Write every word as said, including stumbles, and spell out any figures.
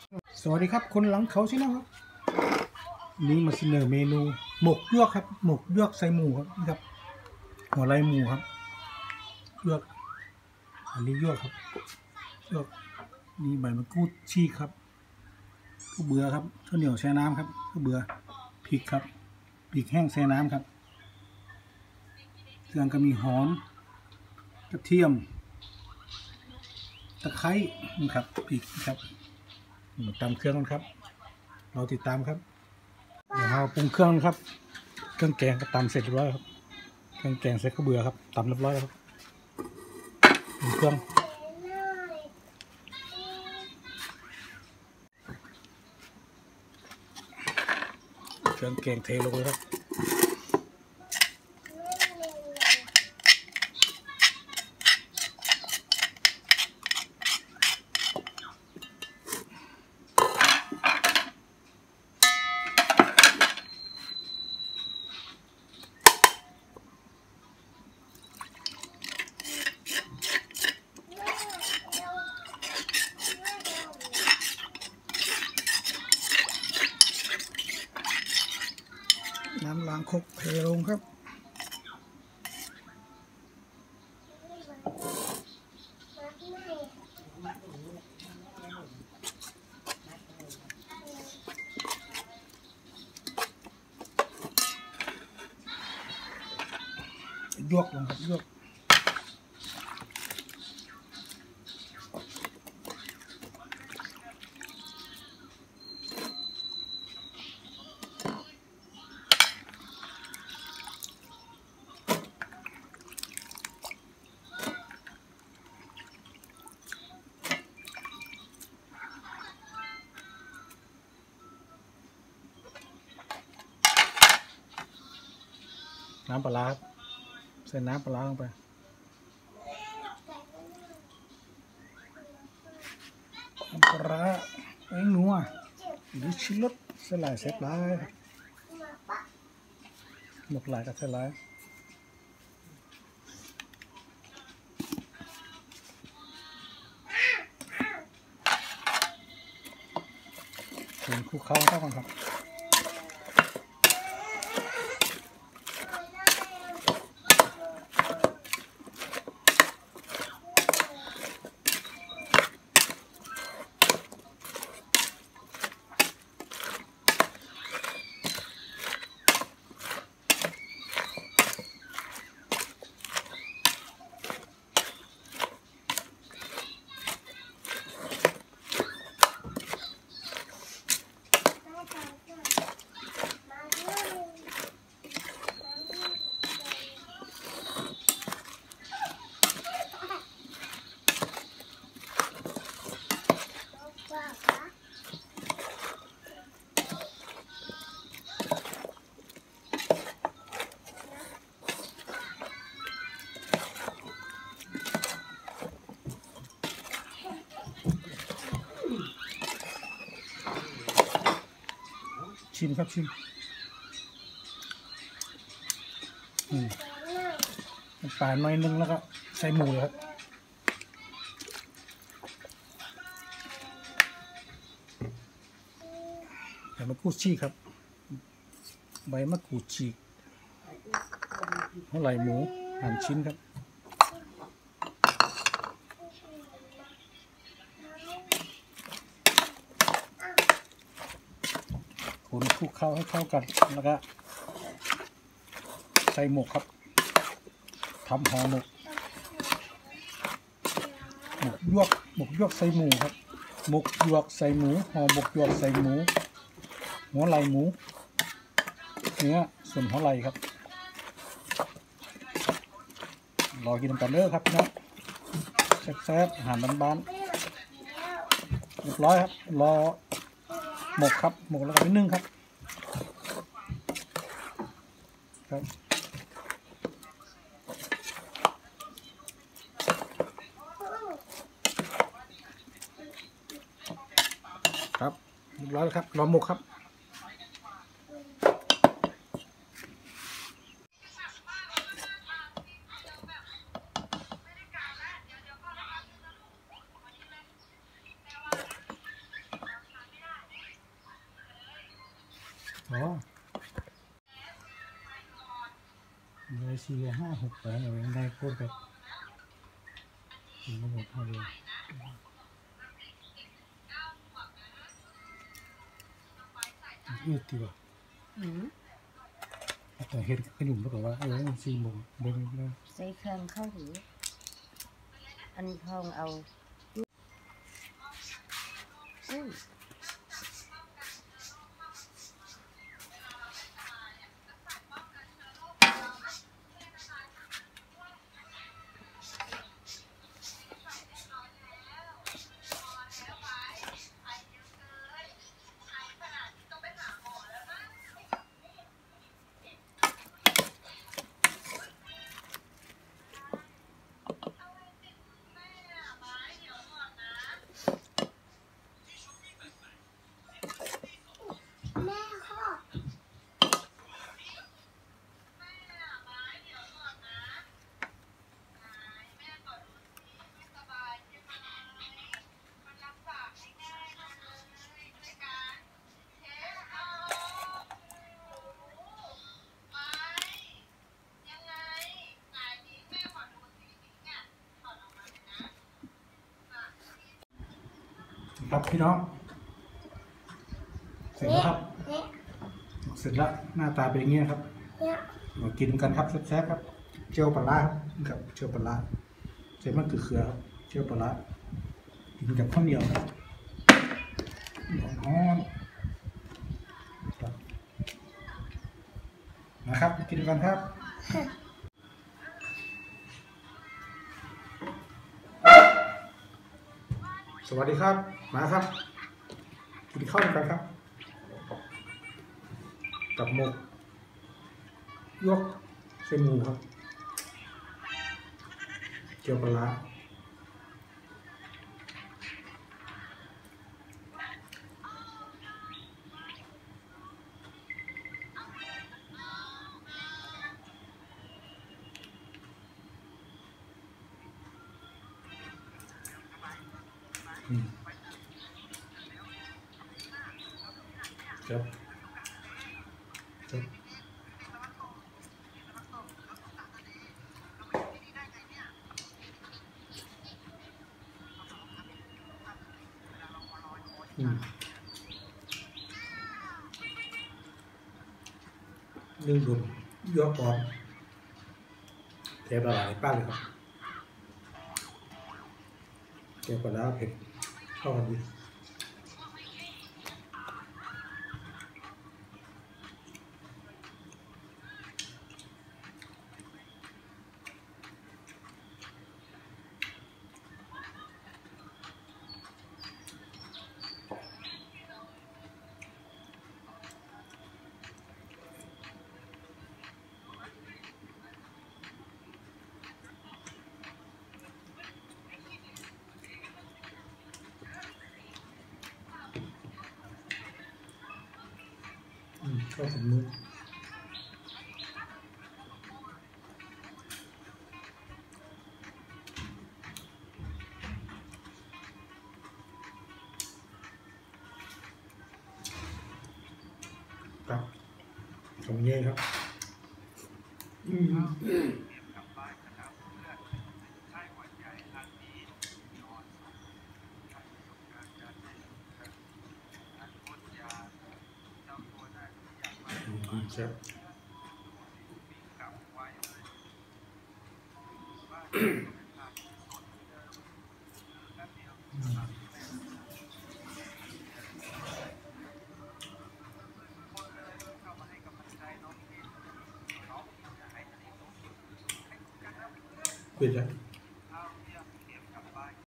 สวัสดีครับคนหลังเขาใช่ไหมครับนี่มาเสนอเมนูหมกยวกครับหมกยวกใส่หมูครับนี่ครับหัวไรหมูครับยวกอันนี้ยวกครับยวกนี่ใบมะกรูดชีกครับก็เบื่อครับข้าวเหนียวแช่น้ำครับก็เบื่อพริกครับพริกแห้งแช่น้ำครับเครื่องก็มีหอมกระเทียมตะไคร้นะครับพริกครับมาตำเครื่องกันครับเราติดตามครับเดี๋ยวเราปรุงเครื่องครับเครื่องแกงก็ตำเสร็จเรียบร้อยครับเครื่องแกงเสร็จก็เบื่อครับตำเรียบร้อยครับปรุงเครื่องเครื่องแกงเทลงเลยครับน้ำล้างครกเทลงครับยวกลงครับยวกน้ำปลาครับใส่น้ำปลาลงไปน้ำปลาไอ้หนัวหรือชิลล์สลายเสร็จแล้วหมกหลายกับเสร็จแล้วถึงคลุกเคล้าเข้ากันครับชิมครับชิมอืมปลาหน่อยนึงแล้วก็ใส่หมูเลยครับใบมะกรูดฉีกครับใบมะกรูดฉีกหัวไหล่หมูหั่นชิ้นครับคนคลุกเข้าให้เข้ากันแล้วก็ใส่หมกครับทำห่อหมกหมกยวกหมกยวกใส่หมูครับหมกยวกใส่หมูห่อหมกยวกใส่หมูหัวไหล่หมูเนื้อส่วนหัวไหล่ครับรอกินกันเด้อครับนะแซ่บๆอาหารบ้านๆเรียบร้อยครับรอหมกครับหมกแล้วก็ไปนึ่งครับครับครับเรียบร้อยแล้วครับรอหมกครับอ๋อเลยสี่ห้าหกแปดอะไรได้โคตรแบบถึงหมดเท่าเดียวยืดดีกว่าแต่เห็นขนุ่มก็บอกว่าเออสี่โมงเดินเดินใส่เครื่องเข้าหูอันทองเอาอุ้ยครับพี่น้องเสร็จแล้วครับเสร็จแล้วหน้าตาเป็นอย่างนี้ครับมากินกันครับแซ่บๆครับเจียวปลาครับเจียวปลาใส่มะเขือเขือครับเจียวปลากินกับข้าวเหนียวครับร้อนๆนะครับกินกันครับสวัสดีครับมาครับกินข้าวกันครับกับหมกยกเส้นหมูครับเจียวปลาอืมครับครับอืมนึ่งดุนยกก่อนเทปละลายป้าเลยครับเทปละลายเผ็ดเข้ากันดีเข้าถึงมือครับตรงนี้ครับอืมเชฟเปลี่ยน